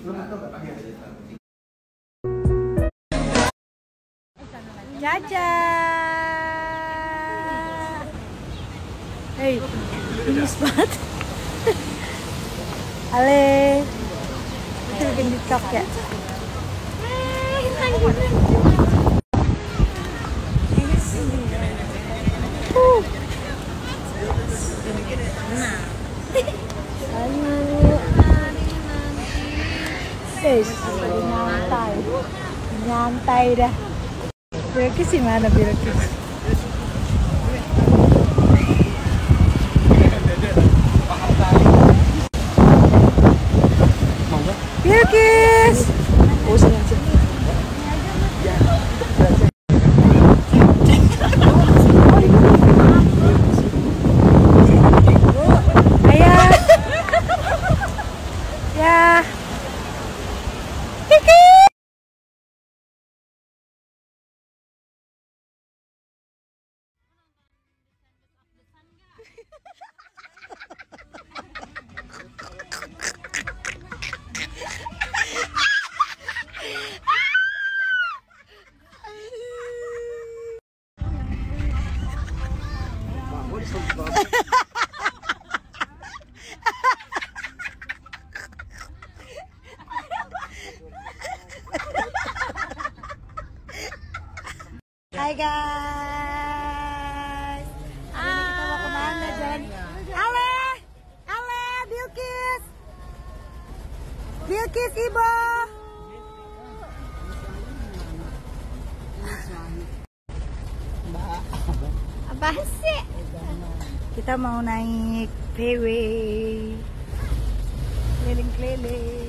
Caca. Hei, gemes banget. Ale. Itu bikin TikTok ya. Nyantai dah. Bilkis di mana Bilkis? Bilkis. Oh, sengaja. Ayah. Ya. Hai guys. Hari ini kita mau kemana jalan? Ale, Bilkis. Bilkis Ibu. Apa sih? Kita mau naik PW. Keliling-keliling.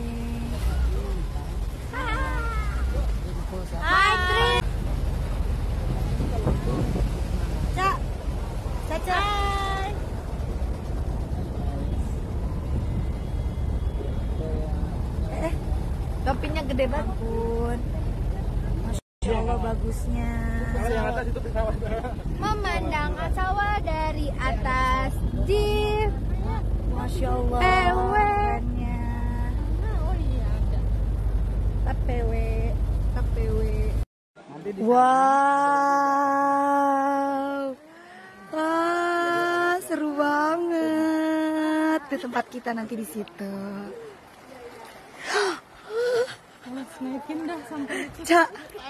Hai Tri. Caca. Topinya gede banget pun. Masya Allah bagusnya. Memandang sawah dari atas jeep. Masya Allah. Kerennya. TPW. Wow. Wah, seru banget. Itu tempat kita nanti di situ. Naikin dah sampai itu. Cak.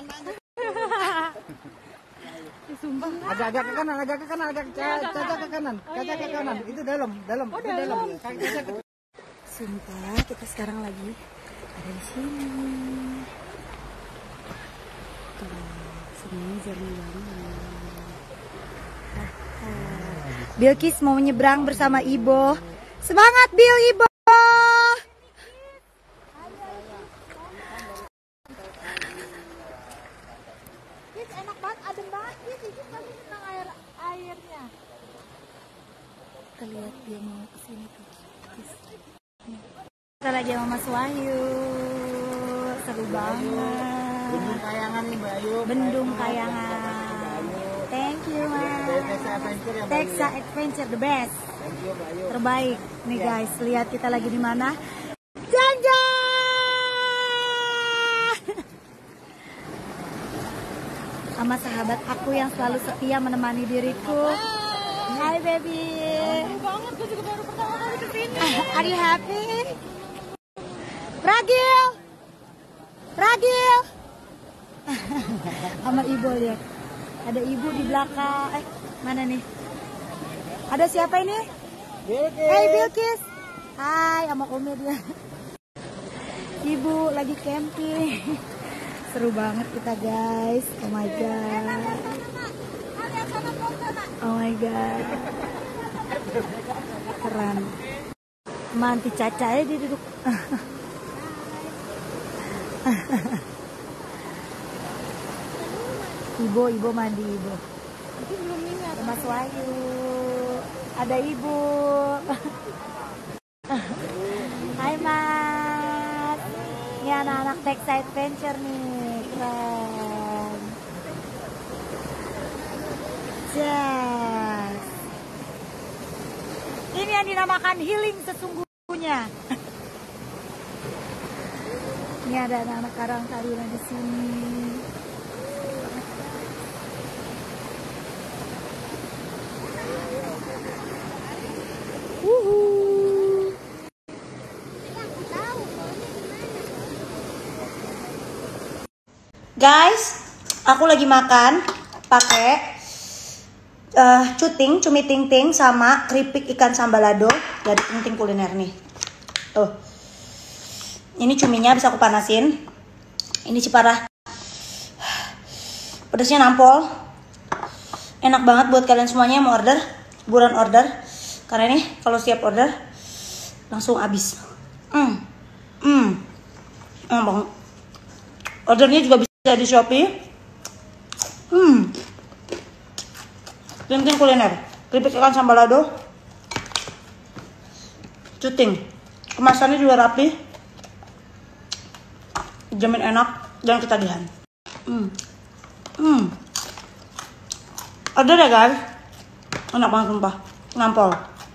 Sumpah. Agak ke kanan, agak ke kanan. Caca ke kanan. Itu dalam. Oh, itu dalam. Sumpah, kita sekarang lagi ada di sini. Tuh, semuanya jernih banget. Bilkis mau menyeberang bersama Ibo. Semangat Bil, Ibo. Enak banget, adem banget. Ini pasti senang airnya. Kita lihat dia mau kesini tuh. Kita lagi sama Mas Wahyu. Seru banget. Bendung Kayangan nih Mbak Ayu. Bendung Kayangan. Thank you Mas. Texas Adventure the best. Thank you Mbak Ayu. Terbaik. Nih guys, lihat kita lagi di mana? Janja. Sama sahabat aku yang selalu setia menemani diriku. Hai baby. Banget, gue juga baru pertama kali kesini. Are you happy? Ragil. Sama Ibu lihat. Ada Ibu di belakang. Mana nih? Ada siapa ini? Bilkis. Hey Bilkis. Hai, sama Ome dia. Ibu lagi camping. Seru banget kita guys. Oh my god. Oh my god. Keren. Manti Caca ya dia duduk. Ibu mandi Ibu. Itu belum ingat. Ada Mas Wahyu. Ada Ibu. Hai Mas. Ini anak-anak Texas Adventure nih. Keren. Jas. Ini yang dinamakan healing sesungguhnya. Ini ada anak-anak Karang Taruna di sini. Guys, aku lagi makan pakai cumi ting ting sama keripik ikan sambalado dari Ting Ting Kuliner nih. Tuh, ini cuminya bisa aku panasin. Ini ciparah, pedasnya nampol, enak banget buat kalian semuanya yang mau order, buruan order. Karena ini kalau siap order langsung habis. Banget. Ordernya juga bisa di Shopee. Ting Ting Kuliner, keripik ikan sambalado, cuting. Kemasannya juga rapi, jamin enak dan ketagihan. Order ya guys, enak banget sumpah, nampol.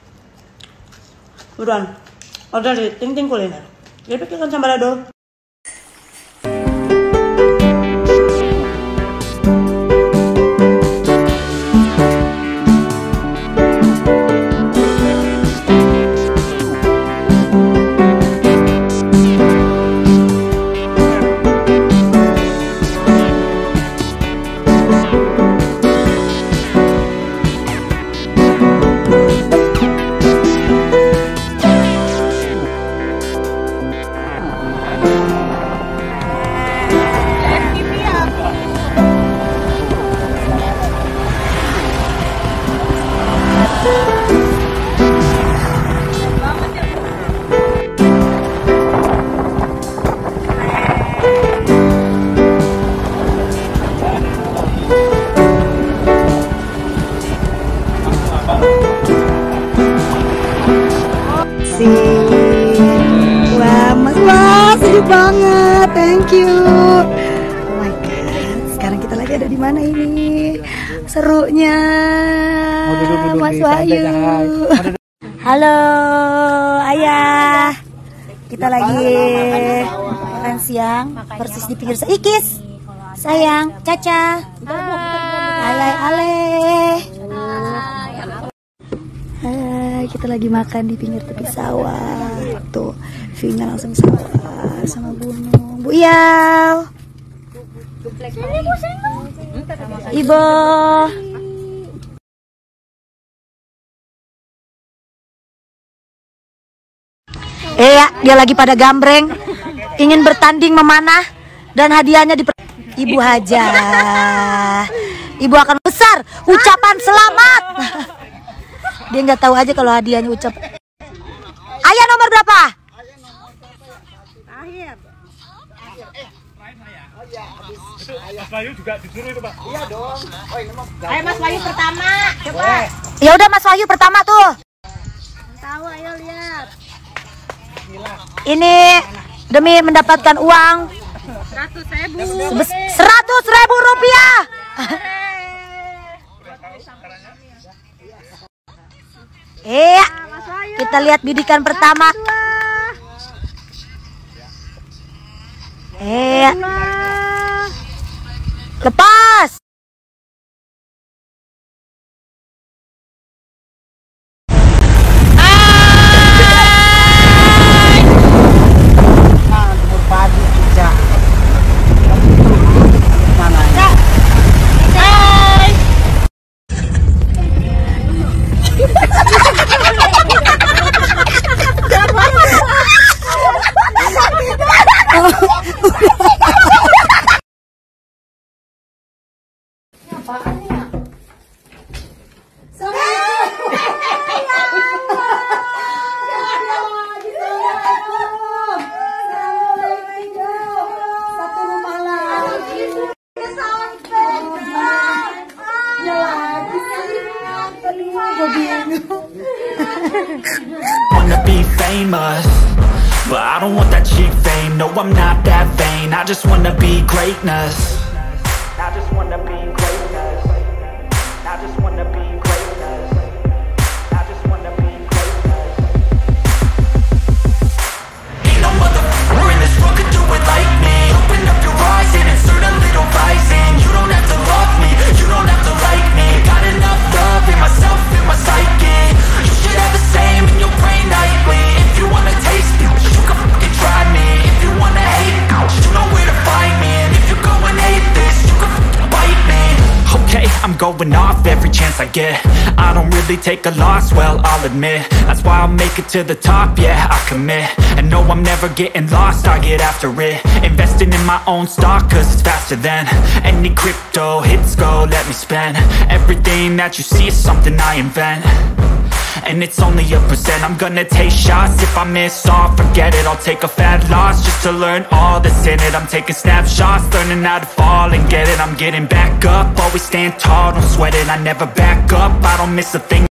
Buruan order di Ting Ting Kuliner, keripik ikan sambalado. Banget, thank you. Oh my god, sekarang kita lagi ada di mana ini? Serunya, Mas Wahyu. Halo, Ayah. Kita lagi makan siang, persis di pinggir Ikis. Sayang, Caca. Ale. Hai, kita lagi makan di pinggir tepi sawah. Tuh, view-nya langsung sawah sama gunung. Bu Iyal. Ibu. Dia lagi pada gambreng, ingin bertanding memanah dan hadiahnya Ibu Haja. Ibu akan besar ucapan selamat. Dia nggak tahu aja kalau hadiahnya ucap. Ayah nomor berapa? Mas Wahyu juga disuruh itu, Pak. Iya dong. Ayo Mas Wahyu pertama, coba. Ya udah Mas Wahyu pertama tuh. Tahu, ayo lihat. Ini demi mendapatkan uang 100.000. 100.000 rupiah. Kita lihat bidikan pertama. Lepas. Wanna be famous, but I don't want that cheap fame. No, I'm not that vain. I just wanna be greatness. I just wanna be greatness. I just wanna be greatness. I just wanna be greatness. Ain't no motherfucker in this world could do it like showing off every chance I get. I don't really take a loss, well, I'll admit. That's why I'll make it to the top, yeah, I commit. And no, I'm never getting lost, I get after it. Investing in my own stock, cause it's faster than any crypto hits go, let me spend. Everything that you see is something I invent, and it's only a percent. I'm gonna take shots, if I miss all, forget it. I'll take a fat loss just to learn all that's in it. I'm taking snapshots, learning how to fall and get it. I'm getting back up, always stand tall, don't sweat it. I never back up, I don't miss a thing.